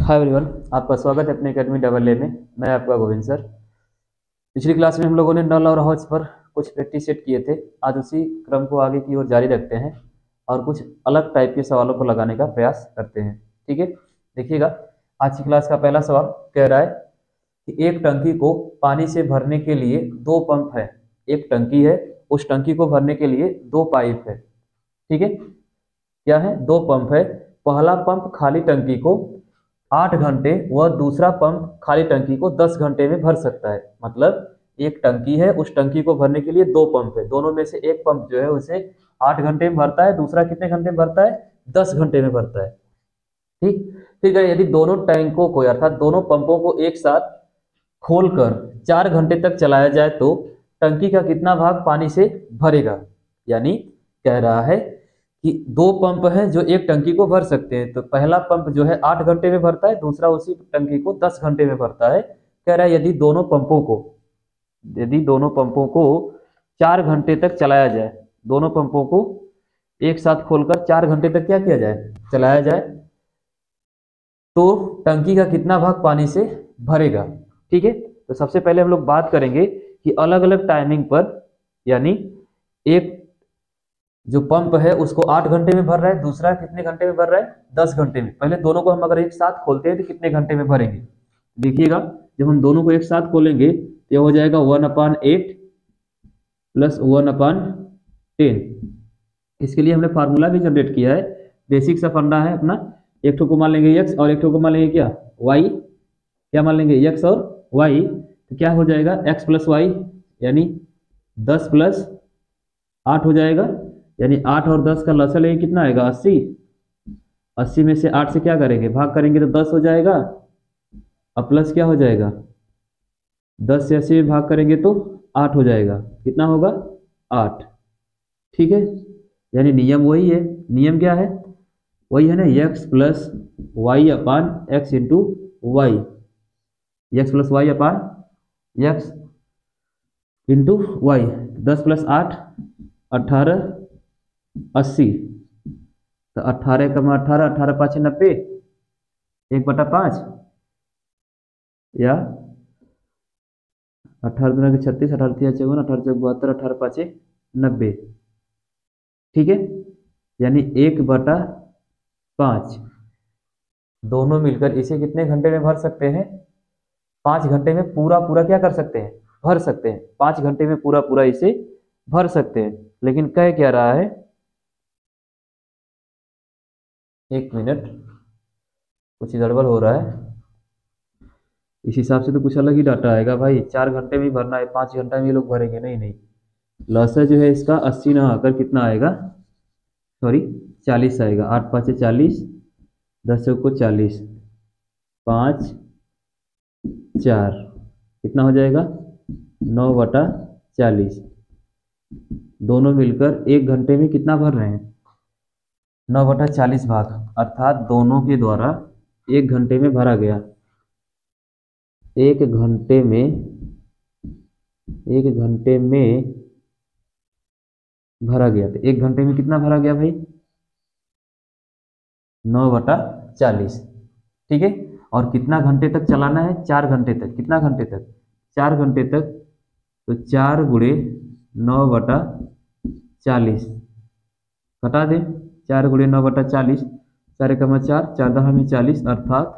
Hi everyone, आपका स्वागत है अपने एकेडमी डबल ए में। मैं आपका गोविंद सर। पिछली क्लास में हम लोगों ने नल और हौज पर कुछ प्रैक्टिस सेट किए थे। आज उसी क्रम को आगे की ओर जारी रखते हैं और कुछ अलग टाइप के सवालों को लगाने का प्रयास करते हैं। ठीक है, देखिएगा। आज की क्लास का पहला सवाल कह रहा है कि एक टंकी को पानी से भरने के लिए दो पंप है। एक टंकी है, उस टंकी को भरने के लिए दो पाइप है। ठीक है, क्या है? दो पंप है। पहला पंप खाली टंकी को 8 घंटे व दूसरा पंप खाली टंकी को 10 घंटे में भर सकता है। मतलब एक टंकी है, उस टंकी को भरने के लिए दो पंप है। दोनों में से एक पंप जो है उसे 8 घंटे में भरता है, दूसरा कितने घंटे में भरता है? 10 घंटे में भरता है। ठीक, फिर यदि दोनों टैंकों को अर्थात दोनों पंपों को एक साथ खोलकर 4 घंटे तक चलाया जाए तो टंकी का कितना भाग पानी से भरेगा? यानी कह रहा है कि दो पंप हैं जो एक टंकी को भर सकते हैं। तो पहला पंप जो है 8 घंटे में भरता है, दूसरा उसी टंकी को 10 घंटे में भरता है। कह रहा है यदि दोनों पंपों को 4 घंटे तक चलाया जाए, दोनों पंपों को एक साथ खोलकर 4 घंटे तक क्या किया जाए? चलाया जाए, तो टंकी का कितना भाग पानी से भरेगा? ठीक है, तो सबसे पहले हम लोग बात करेंगे कि अलग अलग टाइमिंग पर, यानी एक जो पंप है उसको 8 घंटे में भर रहा है, दूसरा कितने घंटे में भर रहा है? 10 घंटे में। पहले दोनों को हम अगर एक साथ खोलते हैं तो कितने घंटे में भरेंगे? देखिएगा, जब हम दोनों को एक साथ खोलेंगे तो यह हो जाएगा 1/8 प्लस 1/10। इसके लिए हमने फार्मूला भी जनरेट किया है। बेसिक सा फंडा है अपना। एक ठो को मान लेंगे x और एक ठो को मान लेंगे क्या? y। क्या मान लेंगे? x और y। तो क्या हो जाएगा? x प्लस वाई, यानी 10 प्लस 8 हो जाएगा। यानी 8 और 10 का लसा लेंगे, कितना आएगा? 80। 80 में से 8 से क्या करेंगे? भाग करेंगे तो 10 हो जाएगा। अब प्लस क्या हो जाएगा? 10 से 80 में भाग करेंगे तो 8 हो जाएगा। कितना होगा? 8। ठीक है, यानी नियम वही है। नियम क्या है? वही है ना, x plus y upon x into y. X plus y upon x into y. 10 plus 8 18, 80। तो 18 कमा 18, 18 पाँच 90, 1/5, या 18 दूना 36, 18 3 54, 18 चौक 72, 18 पाँच 90। ठीक है, यानी 1/5। दोनों मिलकर इसे कितने घंटे में भर सकते हैं? 5 घंटे में पूरा पूरा क्या कर सकते हैं? भर सकते हैं। 5 घंटे में पूरा पूरा इसे भर सकते हैं। लेकिन कह क्या रहा है? एक मिनट, कुछ गड़बड़ हो रहा है। इस हिसाब से तो कुछ अलग ही डाटा आएगा भाई। 4 घंटे में ही भरना है, 5 घंटे में ये लोग भरेंगे? नहीं नहीं, लॉसा जो है इसका 80 ना आकर कितना आएगा? सॉरी, 40 आएगा। 8 5 40, 10 चौको 40, 5 4, कितना हो जाएगा? 9/40। दोनों मिलकर 1 घंटे में कितना भर रहे हैं? 9/40 भाग, अर्थात दोनों के द्वारा 1 घंटे में भरा गया। 1 घंटे में भरा गया। तो 1 घंटे में कितना भरा गया भाई? 9/40। ठीक है, और कितना घंटे तक चलाना है? 4 घंटे तक। कितना घंटे तक? 4 घंटे तक। तो 4 गुणे 9/40 घटा दें। 4 गुणे 9/40, 4 कमा 4, 4 10 में 40, अर्थात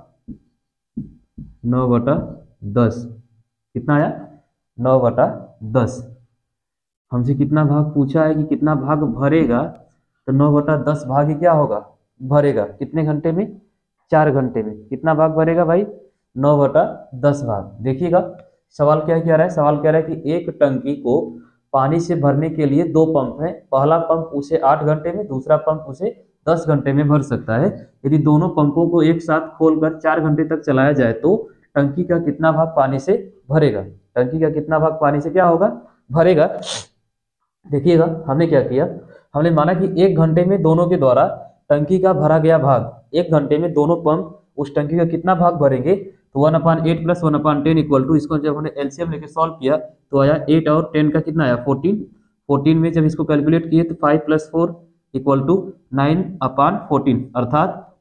9/10। कितना आया? 9/10। हमसे कितना भाग पूछा है कि कितना भाग भरेगा, तो 9/10 भाग ही क्या होगा? भरेगा। कितने घंटे में? 4 घंटे में। कितना भाग भरेगा भाई? 9/10 भाग। देखिएगा सवाल क्या कह रहा है। सवाल कह रहा है कि एक टंकी को पानी से भरने के लिए दो पंप है। पहला पंप उसे 8 घंटे में, दूसरा पंप उसे 10 घंटे में भर सकता है। यदि दोनों पंपों को एक साथ खोलकर 4 घंटे तक चलाया जाए तो टंकी का कितना भाग पानी से भरेगा? टंकी का कितना भाग पानी से क्या होगा? भरेगा। देखिएगा हमने क्या किया। हमने माना कि 1 घंटे में दोनों के द्वारा टंकी का भरा गया भाग, 1 घंटे में दोनों पंप उस टंकी का कितना भाग भरेंगे? तो 1/8 प्लस 1/10 इक्वल टू, इसको जब हमने एलसीएम लेके सॉल्व किया तो आया 8 और 10 का कितना आया? 14। 14 में जब इसको कैलकुलेट किए तो 5 + 4 = 9/14, अर्थात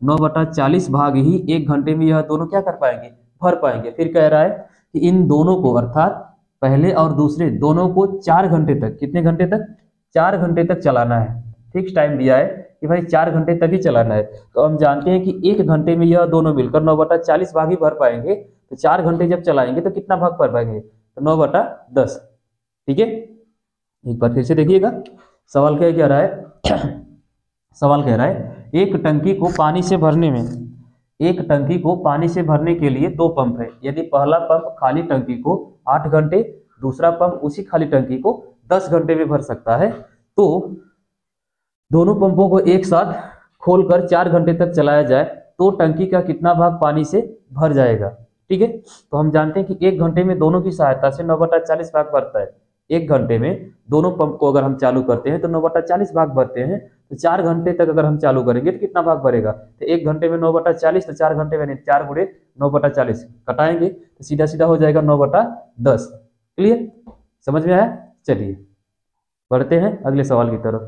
9/40 भाग ही 1 घंटे में यह दोनों क्या कर पाएंगे, भर पाएंगे। फिर कह रहा है कि इन दोनों को अर्थात पहले और दूसरे दोनों को 4 घंटे तक, कितने घंटे तक, 4 घंटे तक चलाना है। फिक्स टाइम दिया है कि भाई 4 घंटे तक ही चलाना है। तो हम जानते हैं कि 1 घंटे में यह दोनों मिलकर 9/40 भाग ही भर पाएंगे। तो 4 घंटे जब चलाएंगे तो कितना भाग भर पाएंगे, तो 9/10। ठीक है, एक बार फिर से देखिएगा सवाल क्या कह रहा है। सवाल कह रहा है एक टंकी को पानी से भरने में, एक टंकी को पानी से भरने के लिए 2 पंप है। यदि पहला पंप खाली टंकी को 8 घंटे, दूसरा पंप उसी खाली टंकी को 10 घंटे में भर सकता है, तो दोनों पंपों को एक साथ खोलकर 4 घंटे तक चलाया जाए तो टंकी का कितना भाग पानी से भर जाएगा। ठीक है, तो हम जानते हैं कि 1 घंटे में दोनों की सहायता से 9/40 भाग भरता है। 1 घंटे में दोनों पंप को अगर हम चालू करते हैं तो 9/40 भाग भरते हैं। तो 4 घंटे तक अगर हम चालू करेंगे तो कितना भाग भरेगा, तो 1 घंटे में 9/40, तो 4 घंटे में 4 गुणे 9/40 कटाएंगे तो सीधा सीधा हो जाएगा 9/10। क्लियर, समझ में आया। चलिए बढ़ते हैं अगले सवाल की तरफ।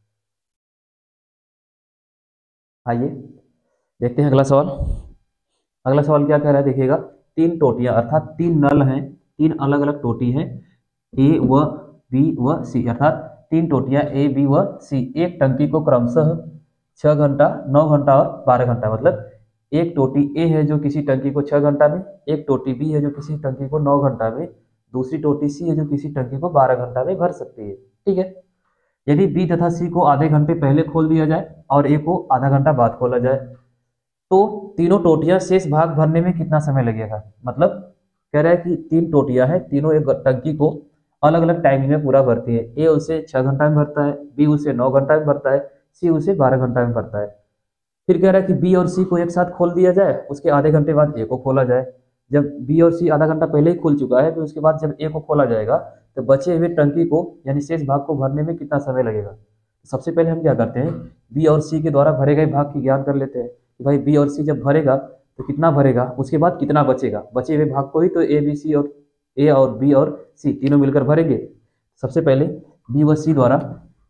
आइए देखते हैं अगला सवाल। अगला सवाल क्या कह रहा है, देखिएगा 3 टोटियां अर्थात 3 नल हैं, 3 अलग अलग टोटी हैं, ए व बी व सी, अर्थात 3 टोटियां ए बी व सी एक टंकी को क्रमशः 6 घंटा, 9 घंटा और 12 घंटा, मतलब एक टोटी ए है जो किसी टंकी को 6 घंटा में, एक टोटी बी है जो किसी टंकी को 9 घंटा में, दूसरी टोटी सी है जो किसी टंकी को 12 घंटा में भर सकती है। ठीक है, यदि बी तथा सी को आधे घंटे पहले खोल दिया जाए और ए को आधा घंटा बाद खोला जाए तो तीनों टोटियां शेष भाग भरने में कितना समय लगेगा। मतलब कह रहा है कि 3 टोटियां हैं, तीनों एक टंकी को अलग अलग टाइमिंग में पूरा भरती है। ए उसे 6 घंटा में भरता है, बी उसे 9 घंटा में भरता है, सी उसे 12 घंटा में भरता है। फिर कह रहा है कि बी और सी को एक साथ खोल दिया जाए, उसके आधे घंटे बाद ए को खोला जाए। जब बी और सी आधा घंटा पहले ही खुल चुका है, फिर उसके बाद जब ए को खोला जाएगा तो बचे हुए टंकी को यानी शेष भाग को भरने में कितना समय लगेगा। सबसे पहले हम क्या करते हैं, बी और सी के द्वारा भरे गए भाग की ज्ञान कर लेते हैं कि भाई बी और सी जब भरेगा तो कितना भरेगा, उसके बाद कितना बचेगा, बचे हुए भाग को ही तो ए बी सी और ए और बी और सी तीनों मिलकर भरेंगे। सबसे पहले बी व सी द्वारा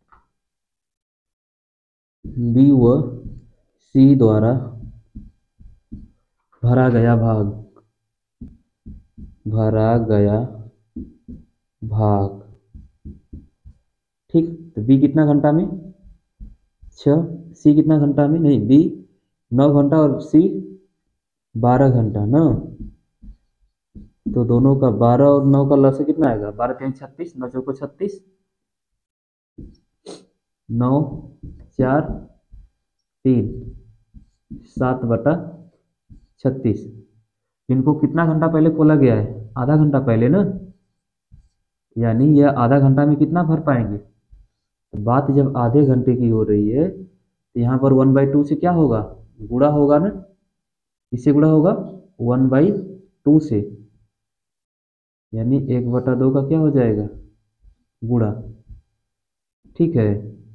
भरा गया भाग, ठीक। तो बी कितना घंटा में 6, सी कितना घंटा में, नहीं बी 9 घंटा और सी 12 घंटा ना, तो दोनों का 12 और 9 का लस कितना आएगा, 12 3 36, 9 चौको 36, 9 4 3 7/36। इनको कितना घंटा पहले खोला गया है, आधा घंटा पहले ना, यानी यह आधा घंटा में कितना भर पाएंगे। तो बात जब आधे घंटे की हो रही है तो यहाँ पर 1/2 से क्या होगा, गुणा होगा ना, इससे गुणा होगा 1/2 से, यानी 1/2 का क्या हो जाएगा, गुणा। ठीक है,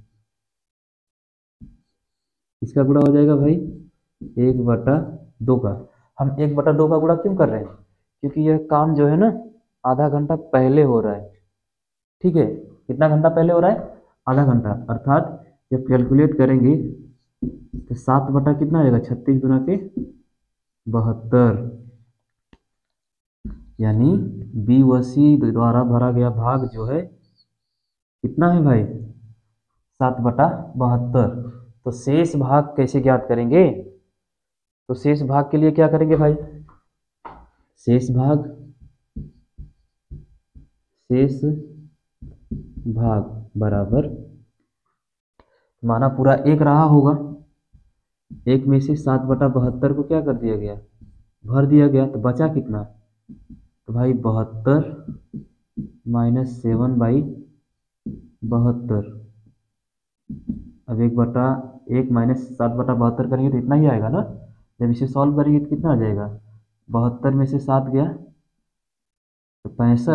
इसका गुणा हो जाएगा भाई 1/2 का। हम 1/2 का गुणा क्यों कर रहे हैं, क्योंकि यह काम जो है ना आधा घंटा पहले हो रहा है। ठीक है, कितना घंटा पहले हो रहा है, आधा घंटा, अर्थात जब कैलकुलेट करेंगे तो 7 बटा कितना आएगा, 36 गुना के 72, यानी बी व सी द्वारा भरा गया भाग जो है कितना है भाई, 7/72। तो शेष भाग कैसे ज्ञात करेंगे, तो शेष भाग के लिए क्या करेंगे भाई, शेष भाग बराबर, माना पूरा एक रहा होगा, एक में से 7/72 को क्या कर दिया गया, भर दिया गया, तो बचा कितना, तो भाई 72 - 7/72। अब 1/1 - 7/72 करेंगे तो इतना ही आएगा ना। जब इसे सॉल्व करेंगे तो कितना आ जाएगा, 72 में से 7 गया तो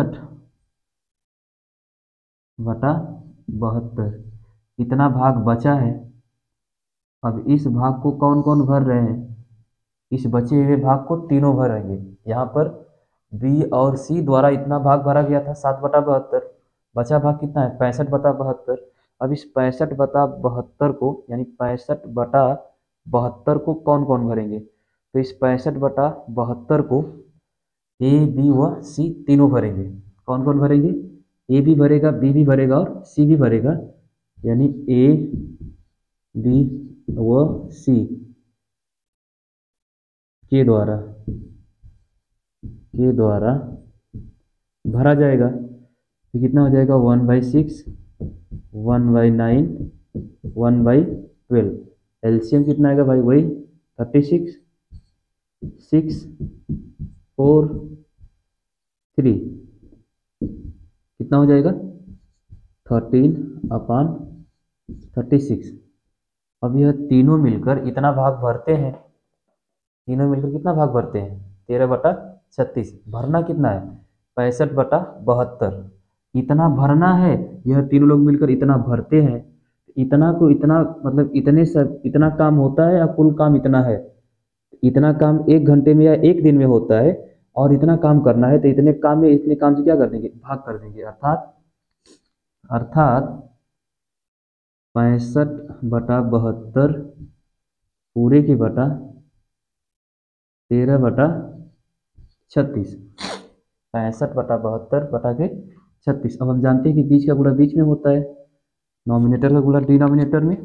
65/72, इतना भाग बचा है। अब इस भाग को कौन कौन भर रहे हैं, इस बचे हुए भाग को तीनों भरेंगे। यहाँ पर बी और सी द्वारा इतना भाग भरा गया था 7/72, बचा भाग कितना है 65/72। अब इस 65/72 को यानी 65/72 72 को कौन कौन भरेंगे? तो इस 65/72 को ए बी व सी तीनों भरेंगे। कौन कौन भरेंगे? ए भी भरेगा, बी भी भरेगा और सी भी भरेगा, यानी ए बी व सी के द्वारा भरा जाएगा। तो कितना हो जाएगा? 1/6, 1/9, 1/12। एलसीएम कितना आएगा भाई? वही 36, 6, 4, 3, कितना हो जाएगा? 13/36। अब यह तीनों मिलकर इतना भाग भरते हैं। तीनों मिलकर कितना भाग भरते हैं? 13/36। भरना कितना है? 65/72। इतना भरना है, यह तीनों लोग मिलकर इतना भरते हैं। इतना को इतना मतलब इतने सब इतना काम होता है या कुल काम इतना है? इतना काम 1 घंटे में या 1 दिन में होता है और इतना काम करना है, तो इतने काम में इतने काम से क्या कर देंगे? भाग कर देंगे। अर्थात 65/72 पूरे की बटा 13/36। 65/72 बटा के 36। अब हम जानते हैं कि बीच का गुणा बीच में होता है, नॉमिनेटर का गुणा डिनोमिनेटर में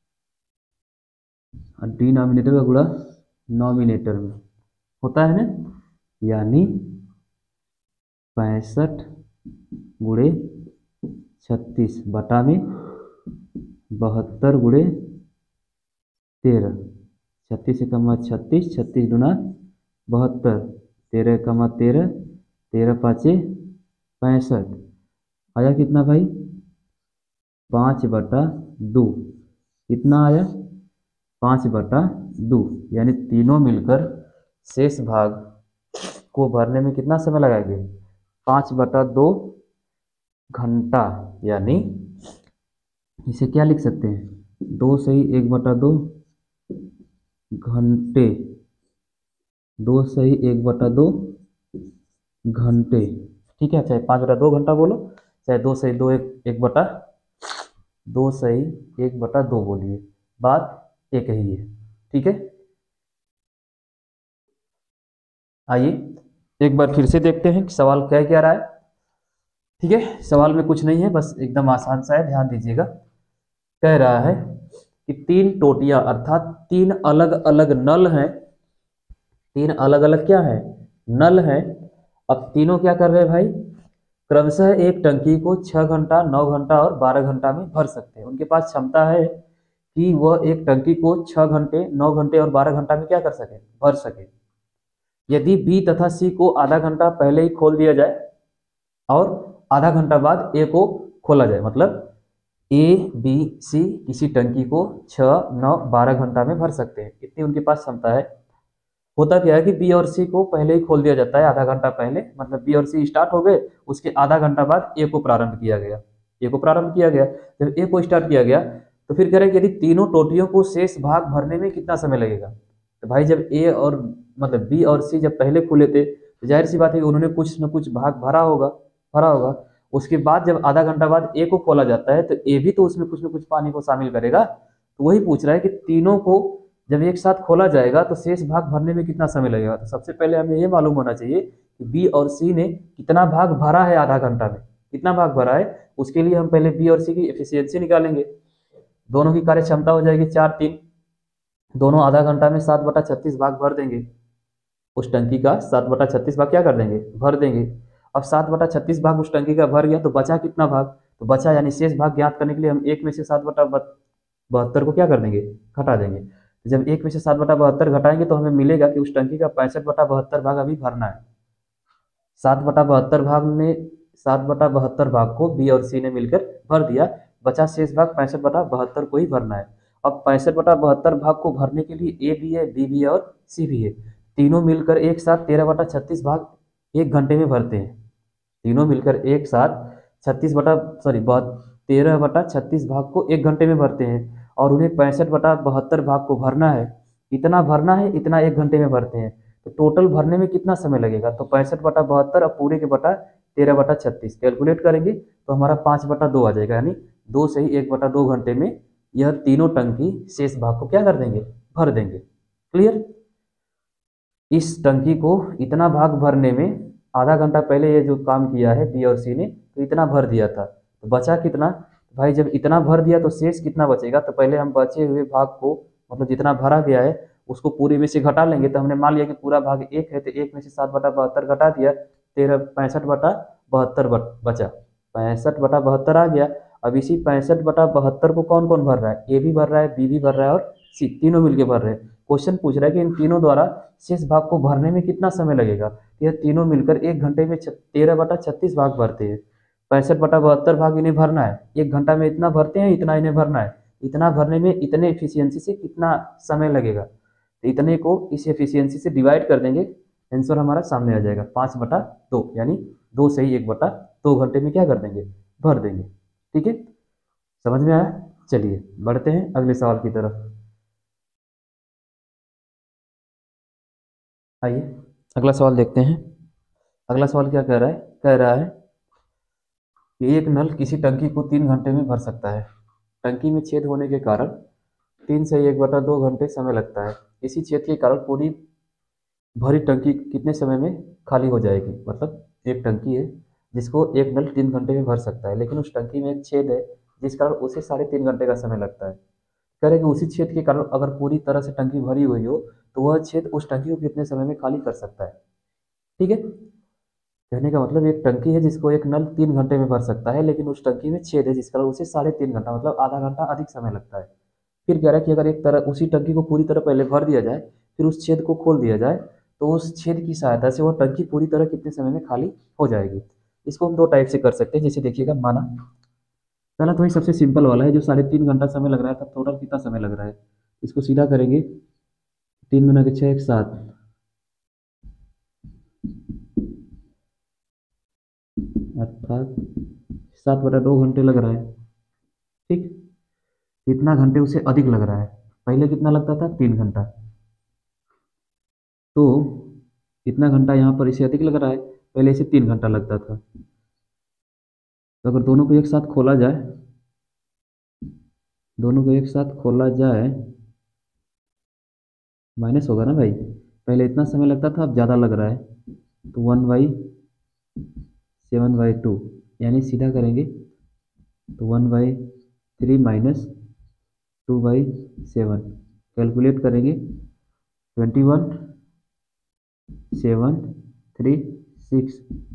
और डिनोमिनेटर का गुणा नॉमिनेटर में होता है ना। यानी 65 गुणे 36 बटा में 72 गुणे 13। 36 कमा 36, 36 गुना 72, 13 कमा 13, 13 पाँचे 65। आया कितना भाई? 5/2। कितना आया? 5/2। यानी तीनों मिलकर शेष भाग को भरने में कितना समय लगाएंगे? 5/2 घंटा। यानी इसे क्या लिख सकते हैं? 2 सही 1/2 घंटे। 2 सही 1/2 घंटे। ठीक है, चाहे 5/2 घंटा बोलो, चाहे 2 सही 2 सही 1/2 बोलिए, बात एक ही है। ठीक है, आइए एक बार फिर से देखते हैं कि सवाल क्या क्या रहा है। ठीक है, सवाल में कुछ नहीं है, बस एकदम आसान सा है, ध्यान दीजिएगा। कह रहा है कि 3 टोटियां अर्थात 3 अलग अलग नल हैं। 3 अलग अलग क्या है? नल हैं। अब तीनों क्या कर रहे हैं भाई? क्रमशः एक टंकी को 6 घंटा, 9 घंटा और 12 घंटा में भर सकते हैं। उनके पास क्षमता है कि वह एक टंकी को 6 घंटे, 9 घंटे और 12 घंटा में क्या कर सके? भर सके। यदि बी तथा सी को आधा घंटा पहले ही खोल दिया जाए और आधा घंटा बाद ए को खोला जाए, मतलब ए बी सी किसी टंकी को 6, 9, 12 घंटा में भर सकते हैं, इतनी उनके पास क्षमता है। होता क्या है कि बी और सी को पहले ही खोल दिया जाता है आधा घंटा पहले, मतलब बी और सी स्टार्ट हो गए, उसके आधा घंटा बाद ए को प्रारंभ किया गया। जब ए को स्टार्ट किया गया तो फिर कह रहे हैं कि यदि तीनों टोटियों को शेष भाग भरने में कितना समय लगेगा? तो भाई जब ए और मतलब बी और सी जब पहले खुले थे तो जाहिर सी बात है कि उन्होंने कुछ न कुछ भाग भरा होगा। उसके बाद जब आधा घंटा बाद ए को खोला जाता है तो ए भी तो उसमें कुछ न कुछ पानी को शामिल करेगा। तो वही पूछ रहा है कि तीनों को जब एक साथ खोला जाएगा तो शेष भाग भरने में कितना समय लगेगा। तो सबसे पहले हमें ये मालूम होना चाहिए कि बी और सी ने कितना भाग भरा है आधा घंटा में, कितना भाग भरा है। उसके लिए हम पहले बी और सी की एफिशिएंसी निकालेंगे। दोनों की कार्य क्षमता हो जाएगी 4-3। दोनों आधा घंटा में 7/36 भाग भर देंगे। उस टंकी का 7/36 भाग क्या कर देंगे? भर देंगे। अब 7/36 भाग उस टंकी का भर गया तो बचा कितना भाग? तो बचा यानी शेष भाग ज्ञात करने के लिए हम 1 में से 7/72 को क्या कर देंगे? घटा देंगे। तो जब 1 में से 7/72 घटाएंगे तो हमें मिलेगा कि उस टंकी का 65/72 भाग अभी भरना है। 7/72 भाग में 7/72 भाग को बी और सी ने मिलकर भर दिया, बचा शेष भाग 65/72 को ही भरना है। अब 65/72 भाग को भरने के लिए ए भी है, बी भी है और सी भी है। तीनों मिलकर एक साथ 13/36 भाग 1 घंटे में भरते हैं। तीनों मिलकर एक साथ 13/36 भाग को 1 घंटे में भरते हैं और उन्हें 65/72 भाग को भरना है। इतना भरना है, इतना 1 घंटे में भरते हैं। तो टोटल भरने में कितना समय लगेगा? तो 65/72 और पूरे के बटा 13/36 कैलकुलेट करेंगे तो हमारा 5/2 आ जाएगा, यानी 2 से ही 1/2 घंटे में यह तीनों टंकी शेष भाग को क्या कर देंगे, भर देंगे। क्लियर। इस टंकी को इतना भाग भरने में आधा घंटा पहले ये जो काम किया है बी और सी ने, तो इतना भर दिया था, तो बचा कितना भाई, जब इतना भर दिया तो शेष कितना बचेगा, तो पहले हम बचे हुए भाग को, मतलब जितना भरा गया है उसको पूरे में से घटा लेंगे। तो हमने मान लिया कि पूरा भाग एक है, तो एक में से 7/72 घटा दिया, 65/72 बचा, 65/72 आ गया। अब इसी 65/72 को कौन कौन भर रहा है, ए भी भर रहा है, बी भी भर रहा है और सी, तीनों मिलके भर रहे हैं। क्वेश्चन पूछ रहा है कि इन तीनों द्वारा शेष भाग को भरने में कितना समय लगेगा। यह तीनों मिलकर 1 घंटे में 13/36 भाग भरते हैं। 65/72 भाग इन्हें भरना है, 1 घंटा में इतना भरते हैं, इतना इन्हें भरना है। इतना भरने में इतने एफिशिएंसी से कितना समय लगेगा, तो इतने को इस एफिशिएंसी से डिवाइड कर देंगे, आंसर हमारा सामने आ जाएगा 5/2, यानी 2 से ही 1/2 घंटे में क्या कर देंगे, भर देंगे। ठीक है, समझ में आया। चलिए बढ़ते हैं अगले सवाल की तरफ। आइए अगला सवाल देखते हैं। अगला सवाल क्या कह रहा है, कह रहा है कि एक नल किसी टंकी को 3 घंटे में भर सकता है। टंकी में छेद होने के कारण 3 से 1/2 घंटे समय लगता है। इसी छेद के कारण पूरी भरी टंकी कितने समय में खाली हो जाएगी। मतलब एक टंकी है जिसको एक नल 3 घंटे में भर सकता है, लेकिन उस टंकी में एक छेद है जिस कारण उसे 3.5 घंटे का समय लगता है। कह रहे कि उसी छेद के कारण अगर पूरी तरह से टंकी भरी हुई हो तो वह छेद उस टंकी को कितने समय में खाली कर सकता है। ठीक है, कहने का मतलब एक टंकी है जिसको एक नल 3 घंटे में भर सकता है, लेकिन उस टंकी में छेद है जिस कारण उसे 3.5 घंटा, मतलब आधा घंटा अधिक समय लगता है। फिर कह रहा है कि अगर एक तरह उसी टंकी को पूरी तरह पहले भर दिया जाए, फिर उस छेद को खोल दिया जाए, तो उस छेद की सहायता से वह टंकी पूरी तरह कितने समय में खाली हो जाएगी। इसको हम 2 टाइप से कर सकते हैं। जैसे देखिएगा, माना पहला तो वही सबसे सिंपल वाला है जो 3.5 घंटा समय लग रहा है, तब टोटल कितना समय लग रहा है। इसको सीधा करेंगे, 3 दूना के 6 एक 7, अर्थात 7/2 घंटे लग रहा है। ठीक, कितना घंटे उसे अधिक लग रहा है, पहले कितना लगता था 3 घंटा, तो कितना घंटा यहाँ पर इसे अधिक लग रहा है, पहले इसे 3 घंटा लगता था। तो अगर दोनों को एक साथ खोला जाए, दोनों को एक साथ खोला जाए, माइनस होगा ना भाई, पहले इतना समय लगता था अब ज़्यादा लग रहा है, तो 1/7/2, यानी सीधा करेंगे तो 1/3 माइनस 2/7, कैलकुलेट करेंगे 21 7 3 6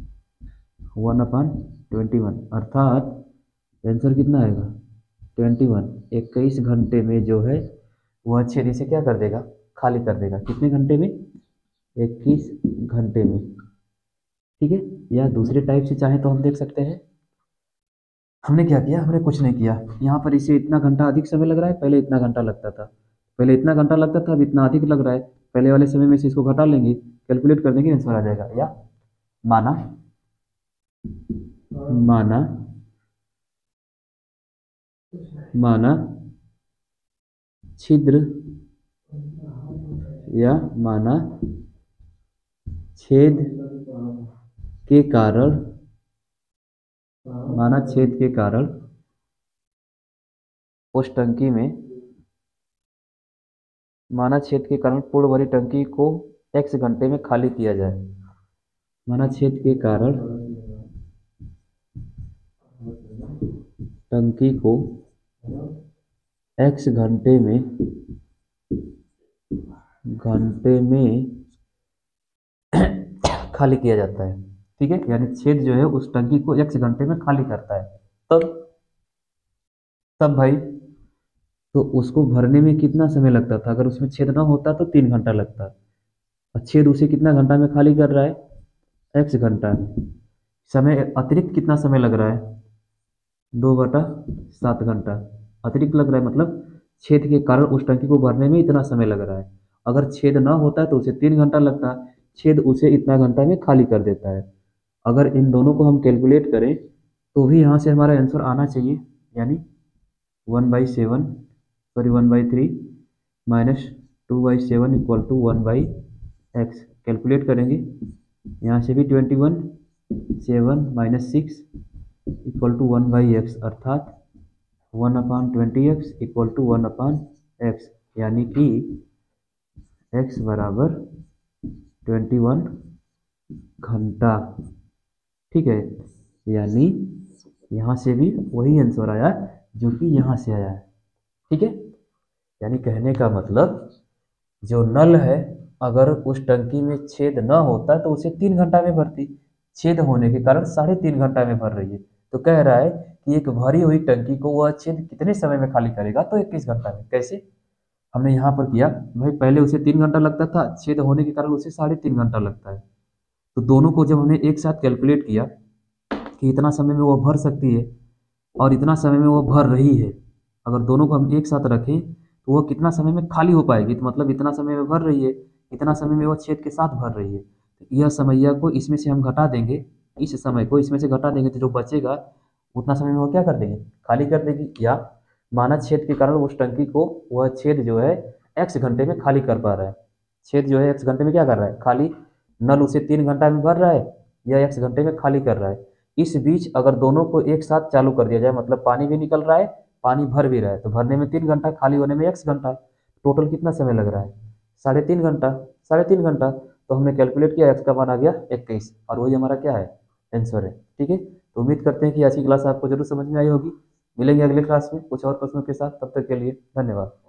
1/21, अर्थात आंसर कितना आएगा 21। 21 घंटे में जो है वह छेद इसे क्या कर देगा, खाली कर देगा। कितने घंटे में, 21 घंटे में। ठीक है, या दूसरे टाइप से चाहे तो हम देख सकते हैं, हमने क्या किया, हमने कुछ नहीं किया, यहाँ पर इसे इतना घंटा अधिक समय लग रहा है, पहले इतना घंटा लगता था, पहले इतना घंटा लगता था, अब इतना अधिक लग रहा है, पहले वाले समय में से इसको घटा लेंगे, कैलकुलेट कर देंगे, आंसर आ जाएगा। या माना माना माना छिद्र या माना छेद के कारण, माना छेद के कारण उस टंकी में, माना छेद के कारण पूर्ण भरी टंकी को x घंटे में खाली किया जाए। माना छेद के कारण टंकी को x घंटे में खाली किया जाता है। ठीक है, यानी छेद जो है उस टंकी को x घंटे में खाली करता है। तब भाई तो उसको भरने में कितना समय लगता था, अगर उसमें छेद ना होता तो 3 घंटा लगता, और छेद उसे कितना घंटा में खाली कर रहा है, x घंटा। समय अतिरिक्त कितना समय लग रहा है, 2/7 घंटा अतिरिक्त लग रहा है, मतलब छेद के कारण उस टंकी को भरने में इतना समय लग रहा है। अगर छेद ना होता तो उसे 3 घंटा लगता, छेद उसे इतना घंटा में खाली कर देता है। अगर इन दोनों को हम कैलकुलेट करें तो भी यहाँ से हमारा आंसर आना चाहिए, यानी 1/3 minus 2/7 equal to 1/x। Calculate करेंगे, यहाँ से भी 21 7 माइनस 6 इक्वल टू 1/x, अर्थात 1/20x इक्वल टू 1/x, यानी कि x बराबर 21 घंटा। ठीक है, यानी यहाँ से भी वही आंसर आया जो कि यहाँ से आया है। ठीक है, यानी कहने का मतलब जो नल है अगर उस टंकी में छेद न होता तो उसे 3 घंटा में भरती, छेद होने के कारण 3.5 घंटा में भर रही है। तो कह रहा है कि एक भरी हुई टंकी को वह छेद कितने समय में खाली करेगा, तो 21 घंटा में। कैसे हमने यहाँ पर किया भाई, पहले उसे 3 घंटा लगता था, छेद होने के कारण उसे 3.5 घंटा लगता है। तो दोनों को जब हमने एक साथ कैलकुलेट किया कि इतना समय में वो भर सकती है और इतना समय में वो भर रही है, अगर दोनों को हम एक साथ रखें तो वो कितना समय में खाली हो पाएगी, तो मतलब इतना समय में भर रही है, इतना समय में वो छेद के साथ भर रही है। तो यह समस्या को इसमें से हम घटा देंगे, इस समय को इसमें से घटा देंगे तो जो बचेगा उतना समय में वो क्या कर देंगे, खाली कर देगी। या माना छेद के कारण उस टंकी को वह छेद जो है x घंटे में खाली कर पा रहा है, छेद जो है x घंटे में क्या कर रहा है, खाली। नल उसे 3 घंटा में भर रहा है या x घंटे में खाली कर रहा है। इस बीच अगर दोनों को एक साथ चालू कर दिया जाए, मतलब पानी भी निकल रहा है पानी भर भी रहा है, तो भरने में 3 घंटा, खाली होने में x घंटा, टोटल कितना समय लग रहा है, 3.5 घंटा। 3.5 घंटा, तो हमने कैलकुलेट किया, x का मान आ गया 21, और वही हमारा क्या है, आंसर है। ठीक है, तो उम्मीद करते हैं कि आज की क्लास आपको जरूर समझ में आई होगी। मिलेंगे अगले क्लास में कुछ और प्रश्नों के साथ, तब तक के लिए धन्यवाद।